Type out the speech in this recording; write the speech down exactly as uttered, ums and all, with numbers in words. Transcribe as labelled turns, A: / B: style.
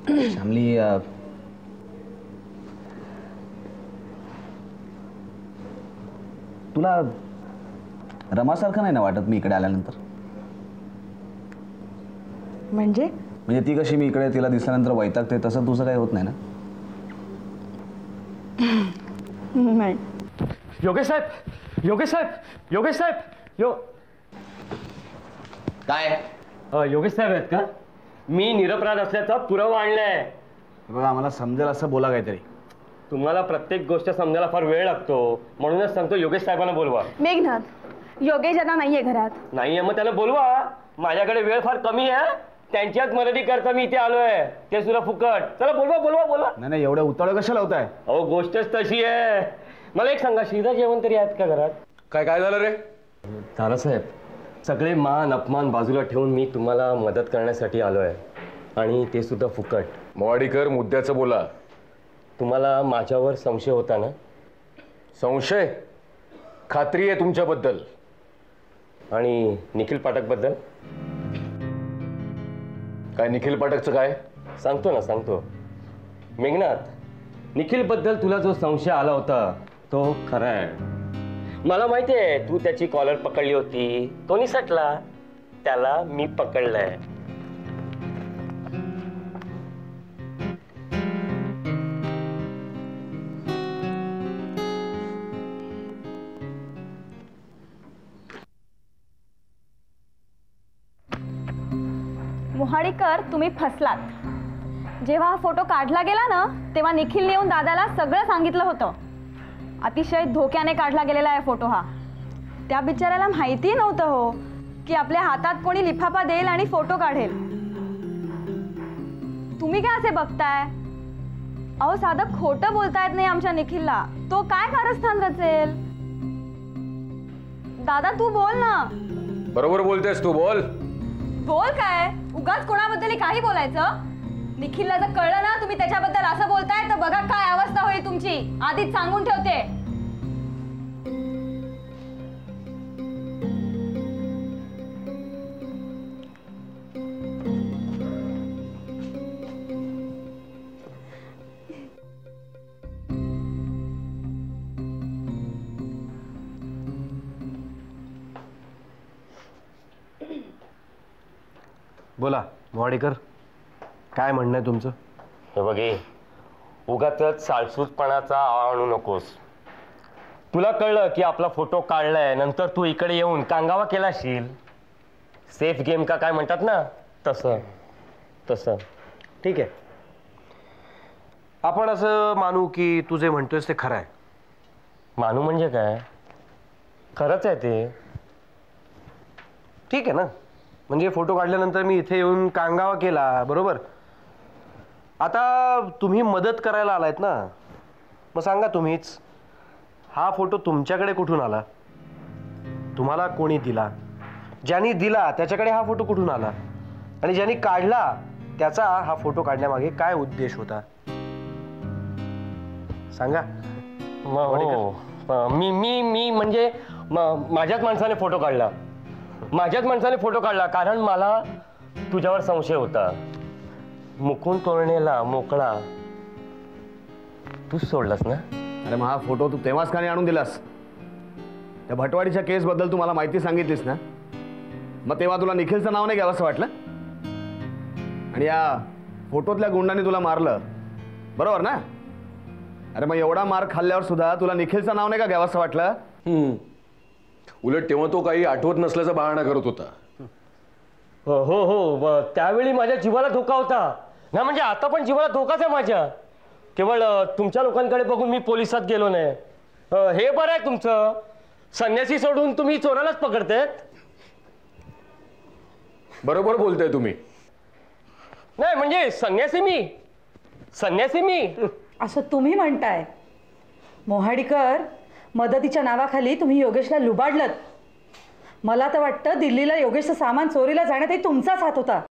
A: श्यामली, तुला रमासारखं नाही ना वाटत मी इकडे आल्यानंतर?
B: म्हणजे
A: म्हणजे ती कशी मी इकडे तिला दिसल्यानंतर वैतागते तसं तुझं काही होत नाही ना?
B: नाही.
C: योगेश साहेब, योगेश साहेब, योगेश साहेब, यो
A: काय?
C: योगेश साहेब आहेत का? मी निरपराध असल्याचा पुरावा आणलाय.
A: बघा, आम्हाला समजेल असं बोला काहीतरी.
C: तुम्हाला प्रत्येक गोष्ट समजायला फार वेळ लागतो, म्हणूनच सांगतो योगेश साहेबांना बोलवा.
B: मेघनाथ, योगेश आता नाहीये घरात.
C: नाहीये मग त्याला बोलवा. माझ्याकडे वेळ फार कमी आहे, त्यांच्याच मदती करता मी इथे आलोय, ते सुद्धा फुकट. चला बोलवा बोलवा बोलवा.
A: नाही नाही, एवढे उतावळे कशाला होताय?
C: अहो गोष्टच तशी आहे. मला एक सांगा, शिदा जेवण तरी आहेत का घरात?
D: काय काय झालं रे?
C: दादा साहेब, सगळे मान अपमान बाजूला ठेवून मी तुम्हाला मदत करण्यासाठी आलोय, आणि ते सुद्धा फुकट.
D: मोवाडीकर, मुद्द्याचं बोला.
C: तुम्हाला माझ्यावर संशय होता ना?
D: संशय? खात्री आहे तुमच्याबद्दल.
C: आणि निखिल पाठकबद्दल?
D: काय निखिल पाठकचं काय?
C: सांगतो ना सांगतो. मेघनाथ, निखिल बद्दल तुला जो संशय आला होता तो खरा आहे. मला माहिती आहे तू त्याची कॉलर पकडली होती, तो निसटला, त्याला मी पकडलंय.
B: मोहाडीकर, तुम्ही फसलात. जेव्हा हा फोटो काढला गेला ना, तेव्हा निखिल येऊन दादाला सगळं सांगितलं होतं. अतिशय धोक्याने काढला गेलेला आहे फोटो हा. त्या बिचाऱ्याला माहिती नव्हतं हो की आपल्या हातात कोणी लिफाफा देईल आणि फोटो काढेल. तुम्ही काय असे बघताय? अहो, साधं खोटं बोलता येत नाही आमच्या निखिलला. तो काय कारस्थान रचेल? दादा तू बोल ना.
D: बरोबर बोलतेस तू, बोल.
B: बोल काय? उगाच कोणाबद्दल काही बोलायचं? निखिलला जर कळलं ना तुम्ही त्याच्याबद्दल असं बोलताय तर बघा काय अवस्था होईल तुमची. आधीच सांगून ठेवते.
C: बोला मोवाडीकर, काय म्हणणं आहे तुमचं? हे बघे, उगाचच साळसूतपणाचा आणू नकोस. तुला कळलं की आपला फोटो काढलाय, नंतर तू इकडे येऊन कांगावा केला असशील. सेफ गेम का काय म्हणतात ना, तसं तसं. ठीक आहे, आपण असं मानू की तू जे म्हणतोयस ते खरं आहे. मानू म्हणजे काय? खरंच आहे ते. ठीक आहे ना, म्हणजे फोटो काढल्यानंतर मी इथे येऊन कांगावा केला, बरोबर. आता तुम्ही मदत करायला आलायत ना, मग सांगा तुम्हीच, हा फोटो तुमच्याकडे कुठून आला? तुम्हाला कोणी दिला? ज्यांनी दिला त्याच्याकडे हा फोटो कुठून आला? आणि ज्यांनी काढला त्याचा हा फोटो काढण्यामागे काय उद्देश होता? सांगा. मी मी मी म्हणजे माझ्याच माणसाने फोटो काढला. माझ्याच माणसाने फोटो काढला कारण मला तुझ्यावर संशय होता. मुकुंद तोरणेला मोकळा तूच सोडलास ना?
A: अरे मग हा फोटो तू तेव्हाच का नाही आणून दिलास? त्या भटवाडीच्या केस बद्दल तू मला माहिती सांगितलीस ना, मग तेव्हा तुला निखिलचं नाव नाही घ्यावं असं वाटलं? आणि या फोटोतल्या गुंडांनी तुला मारलं, बरोबर ना? अरे मग एवढा मार खाल्ल्यावर सुद्धा तुला निखिलचं नाव नाही का घ्यावं असं वाटलं?
D: हम्म उलट तेव्हा तो काही आठवत नसल्याचा बहाणा करत होता.
C: हो हो हो, त्यावेळी माझ्या जीवाला धोका होता ना. म्हणजे आता पण जीवाला धोकाच आहे माझ्या. केवळ तुमच्या लोकांकडे बघून मी पोलिसात गेलो नाही. हे बरं आहे तुमचं, संन्यासी सोडून तुम्ही चोरालाच पकडतायत.
D: बरोबर बोलताय तुम्ही.
C: नाही म्हणजे संन्यासी मी संन्यासी मी
E: असं तुम्ही म्हणताय. मोहाडीकर, मदतीच्या नावाखाली तुम्ही योगेशला लुबाडलत. मला तर वाटतं दिल्लीला योगेशचं सामान चोरीला जाण्यातही तुमचाच हात होता.